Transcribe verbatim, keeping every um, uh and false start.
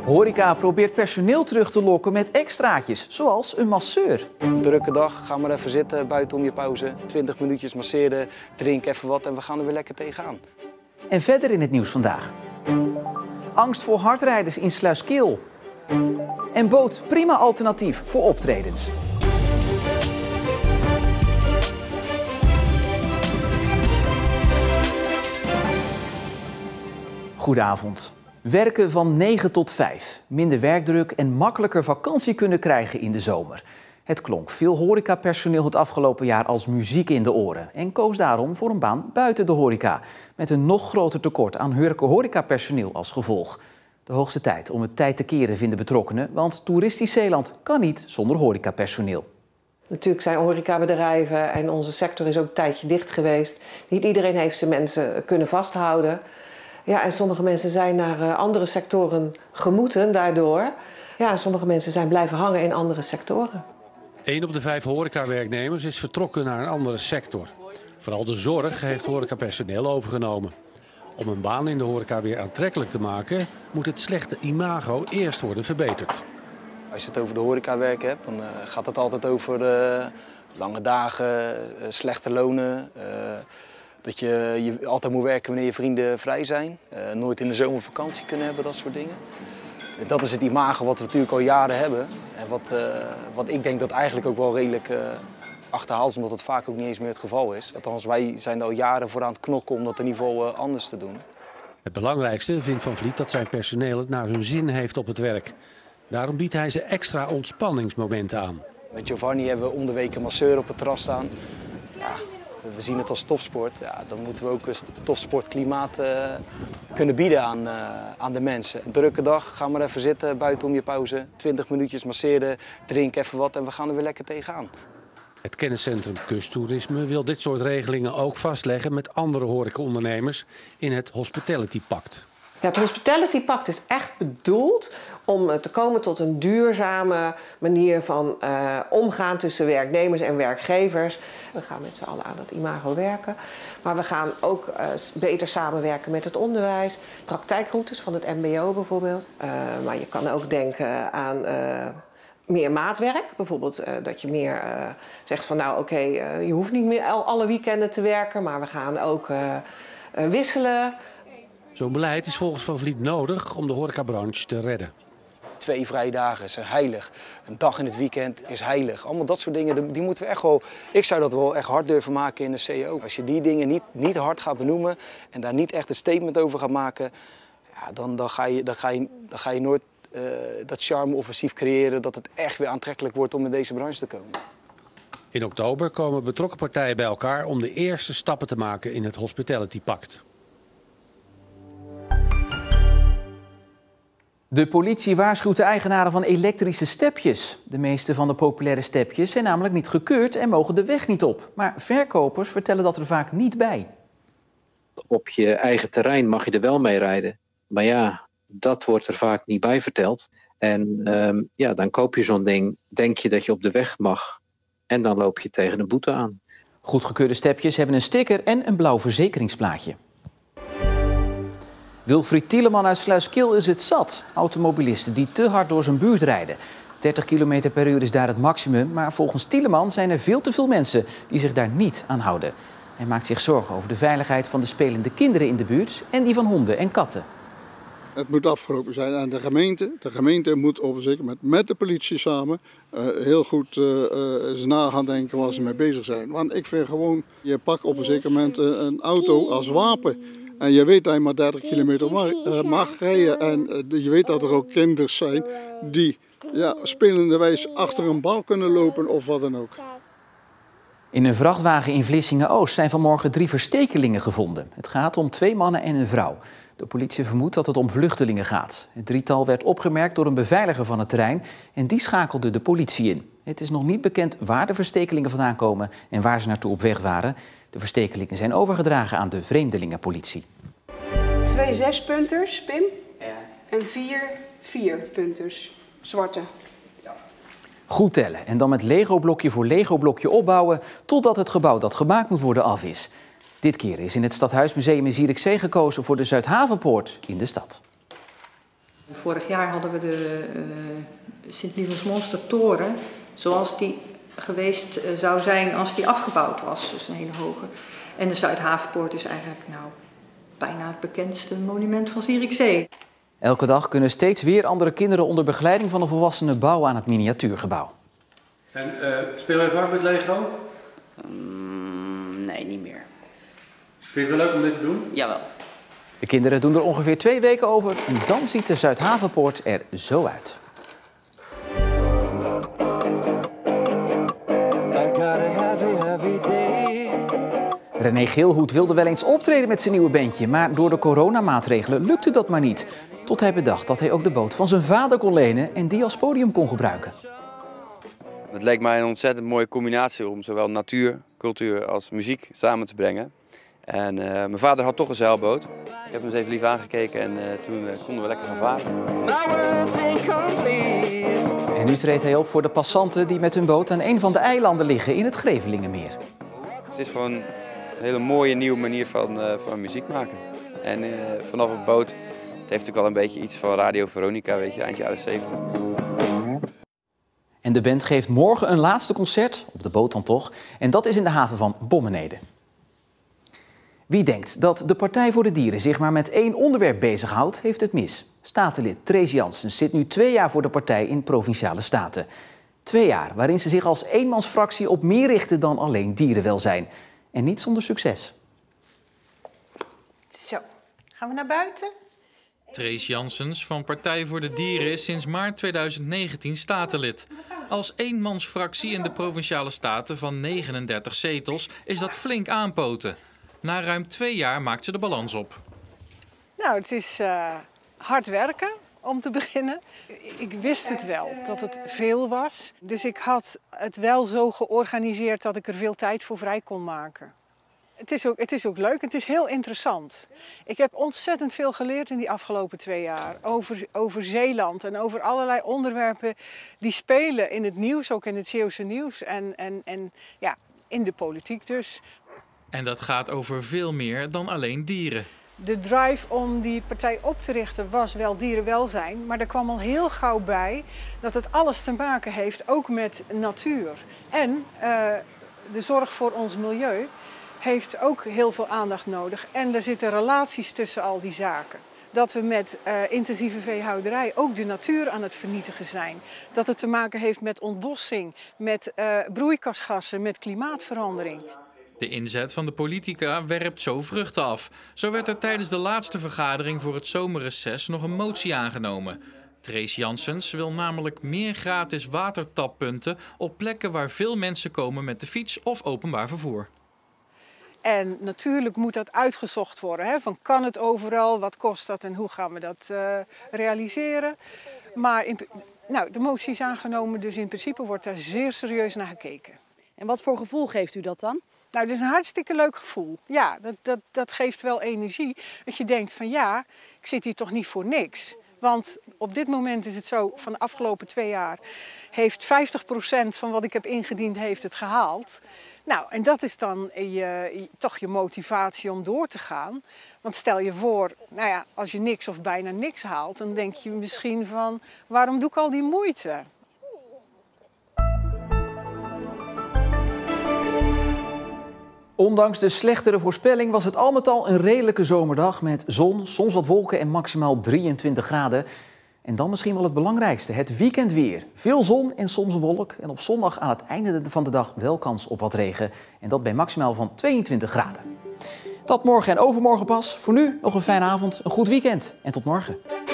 Horeca probeert personeel terug te lokken met extraatjes, zoals een masseur. Een drukke dag, ga maar even zitten buiten om je pauze. twintig minuutjes masseren, drink even wat en we gaan er weer lekker tegenaan. En verder in het nieuws vandaag. Angst voor hardrijders in Sluiskil. En boot prima alternatief voor optredens. Goedenavond. Werken van negen tot vijf, minder werkdruk en makkelijker vakantie kunnen krijgen in de zomer. Het klonk veel horecapersoneel het afgelopen jaar als muziek in de oren en koos daarom voor een baan buiten de horeca, met een nog groter tekort aan horecapersoneel als gevolg. De hoogste tijd om het tijd te keren vinden betrokkenen, want toeristisch Zeeland kan niet zonder horecapersoneel. Natuurlijk zijn horecabedrijven en onze sector is ook een tijdje dicht geweest. Niet iedereen heeft zijn mensen kunnen vasthouden. Ja, en sommige mensen zijn naar andere sectoren gemoeten daardoor. Ja, en sommige mensen zijn blijven hangen in andere sectoren. Eén op de vijf horecawerknemers is vertrokken naar een andere sector. Vooral de zorg heeft horecapersoneel overgenomen. Om een baan in de horeca weer aantrekkelijk te maken, moet het slechte imago eerst worden verbeterd. Als je het over de horecawerk hebt, dan uh, gaat het altijd over uh, lange dagen, uh, slechte lonen. Uh, dat je, je altijd moet werken wanneer je vrienden vrij zijn. Uh, nooit in de zomer vakantie kunnen hebben, dat soort dingen. Dat is het imago wat we natuurlijk al jaren hebben. En wat, uh, wat ik denk dat eigenlijk ook wel redelijk uh, achterhaald is, omdat het vaak ook niet eens meer het geval is. Althans, wij zijn er al jaren voor aan het knokken om dat in ieder geval uh, anders te doen. Het belangrijkste vindt Van Vliet dat zijn personeel het naar hun zin heeft op het werk. Daarom biedt hij ze extra ontspanningsmomenten aan. Met Giovanni hebben we om de week een masseur op het terras staan. Ja, we zien het als topsport. Ja, dan moeten we ook een topsportklimaat uh, kunnen bieden aan, uh, aan de mensen. Een drukke dag, ga maar even zitten buiten om je pauze. twintig minuutjes masseren, drink even wat en we gaan er weer lekker tegenaan. Het kenniscentrum Kusttoerisme wil dit soort regelingen ook vastleggen met andere horecaondernemers in het Hospitality Pact. Ja, het Hospitality Pact is echt bedoeld om te komen tot een duurzame manier van uh, omgaan tussen werknemers en werkgevers. We gaan met z'n allen aan dat imago werken. Maar we gaan ook uh, beter samenwerken met het onderwijs. Praktijkroutes van het M B O bijvoorbeeld. Uh, maar je kan ook denken aan uh, meer maatwerk. Bijvoorbeeld uh, dat je meer uh, zegt van nou oké, okay, uh, je hoeft niet meer alle weekenden te werken. Maar we gaan ook uh, uh, wisselen. Zo'n beleid is volgens Van Vliet nodig om de horecabranche te redden. Twee vrije dagen zijn heilig. Een dag in het weekend is heilig. Allemaal dat soort dingen, die moeten we echt wel... Ik zou dat wel echt hard durven maken in de C E O. Als je die dingen niet, niet hard gaat benoemen en daar niet echt een statement over gaat maken, ja, dan, dan, ga je, dan, ga je, dan ga je nooit uh, dat charme-offensief creëren dat het echt weer aantrekkelijk wordt om in deze branche te komen. In oktober komen betrokken partijen bij elkaar om de eerste stappen te maken in het Hospitality Pact. De politie waarschuwt de eigenaren van elektrische stepjes. De meeste van de populaire stepjes zijn namelijk niet gekeurd en mogen de weg niet op. Maar verkopers vertellen dat er vaak niet bij. Op je eigen terrein mag je er wel mee rijden. Maar ja, dat wordt er vaak niet bij verteld. En um, ja, dan koop je zo'n ding, denk je dat je op de weg mag. En dan loop je tegen een boete aan. Goedgekeurde stepjes hebben een sticker en een blauw verzekeringsplaatje. Wilfried Tieleman uit Sluiskil is het zat. Automobilisten die te hard door zijn buurt rijden. dertig kilometer per uur is daar het maximum. Maar volgens Tieleman zijn er veel te veel mensen die zich daar niet aan houden. Hij maakt zich zorgen over de veiligheid van de spelende kinderen in de buurt en die van honden en katten. Het moet afgelopen zijn aan de gemeente. De gemeente moet op een zeker moment met de politie samen uh, heel goed uh, uh, eens na gaan denken waar ze mee bezig zijn. Want ik vind gewoon, je pakt op een zeker moment een, een auto als wapen. En je weet dat je maar dertig kilometer mag, uh, mag rijden. En uh, je weet dat er ook kinderen zijn die ja, spelenderwijs achter een bal kunnen lopen of wat dan ook. In een vrachtwagen in Vlissingen-Oost zijn vanmorgen drie verstekelingen gevonden. Het gaat om twee mannen en een vrouw. De politie vermoedt dat het om vluchtelingen gaat. Het drietal werd opgemerkt door een beveiliger van het terrein en die schakelde de politie in. Het is nog niet bekend waar de verstekelingen vandaan komen en waar ze naartoe op weg waren. De verstekelingen zijn overgedragen aan de vreemdelingenpolitie. Twee zespunters, Pim. Ja. En vier vierpunters, zwarte. Ja. Goed tellen en dan met Lego-blokje voor Lego-blokje opbouwen totdat het gebouw dat gemaakt moet worden af is. Dit keer is in het Stadhuismuseum in Zierikzee gekozen voor de Zuidhavenpoort in de stad. Vorig jaar hadden we de uh, Sint-Niels-Monstertoren zoals die geweest uh, zou zijn als die afgebouwd was. Dus een hele hoge. En de Zuidhavenpoort is eigenlijk nou, bijna het bekendste monument van Zierikzee. Elke dag kunnen steeds weer andere kinderen onder begeleiding van een volwassene bouwen aan het miniatuurgebouw. En uh, speel je vaak met Lego? Mm, nee, niet meer. Vind je het wel leuk om dit te doen? Jawel. De kinderen doen er ongeveer twee weken over en dan ziet de Zuidhavenpoort er zo uit. René Geelhoed wilde wel eens optreden met zijn nieuwe bandje, maar door de coronamaatregelen lukte dat maar niet. Tot hij bedacht dat hij ook de boot van zijn vader kon lenen en die als podium kon gebruiken. Het leek mij een ontzettend mooie combinatie om zowel natuur, cultuur als muziek samen te brengen. En uh, mijn vader had toch een zeilboot. Ik heb hem eens even lief aangekeken en uh, toen uh, konden we lekker gaan varen. En nu treedt hij op voor de passanten die met hun boot aan een van de eilanden liggen in het Grevelingenmeer. Het is gewoon een hele mooie nieuwe manier van, uh, van muziek maken. En uh, vanaf een boot, het heeft natuurlijk wel een beetje iets van Radio Veronica, weet je, eind jaren zeventig. En de band geeft morgen een laatste concert, op de boot dan toch, en dat is in de haven van Bommenede. Wie denkt dat de Partij voor de Dieren zich maar met één onderwerp bezighoudt, heeft het mis. Statenlid Trees Janssens zit nu twee jaar voor de partij in Provinciale Staten. Twee jaar waarin ze zich als eenmansfractie op meer richten dan alleen dierenwelzijn. En niet zonder succes. Zo, gaan we naar buiten? Trees Janssens van Partij voor de Dieren is sinds maart tweeduizend negentien statenlid. Als eenmansfractie in de Provinciale Staten van negenendertig zetels is dat flink aanpoten. Na ruim twee jaar maakt ze de balans op. Nou, het is uh, hard werken om te beginnen. Ik wist het wel, dat het veel was. Dus ik had het wel zo georganiseerd dat ik er veel tijd voor vrij kon maken. Het is ook, het is ook leuk, het is heel interessant. Ik heb ontzettend veel geleerd in die afgelopen twee jaar. Over, over Zeeland en over allerlei onderwerpen die spelen in het nieuws, ook in het Zeeuwse nieuws en, en, en ja, in de politiek dus. En dat gaat over veel meer dan alleen dieren. De drive om die partij op te richten was wel dierenwelzijn, maar er kwam al heel gauw bij dat het alles te maken heeft, ook met natuur. En uh, de zorg voor ons milieu heeft ook heel veel aandacht nodig. En er zitten relaties tussen al die zaken. Dat we met uh, intensieve veehouderij ook de natuur aan het vernietigen zijn. Dat het te maken heeft met ontbossing, met uh, broeikasgassen, met klimaatverandering. De inzet van de politica werpt zo vruchten af. Zo werd er tijdens de laatste vergadering voor het zomerreces nog een motie aangenomen. Trees Janssens wil namelijk meer gratis watertappunten op plekken waar veel mensen komen met de fiets of openbaar vervoer. En natuurlijk moet dat uitgezocht worden. Hè? Van kan het overal, wat kost dat en hoe gaan we dat uh, realiseren? Maar in, nou, de motie is aangenomen, dus in principe wordt daar zeer serieus naar gekeken. En wat voor gevoel geeft u dat dan? Nou, dat is een hartstikke leuk gevoel. Ja, dat, dat, dat geeft wel energie. Dat je denkt van ja, ik zit hier toch niet voor niks. Want op dit moment is het zo, van de afgelopen twee jaar heeft vijftig procent van wat ik heb ingediend, heeft het gehaald. Nou, en dat is dan je, je, toch je motivatie om door te gaan. Want stel je voor, nou ja, als je niks of bijna niks haalt, dan denk je misschien van, waarom doe ik al die moeite? Ondanks de slechtere voorspelling was het al met al een redelijke zomerdag met zon, soms wat wolken en maximaal drieëntwintig graden. En dan misschien wel het belangrijkste, het weekendweer. Veel zon en soms een wolk. En op zondag aan het einde van de dag wel kans op wat regen. En dat bij maximaal van tweeëntwintig graden. Dat morgen en overmorgen pas. Voor nu nog een fijne avond, een goed weekend en tot morgen.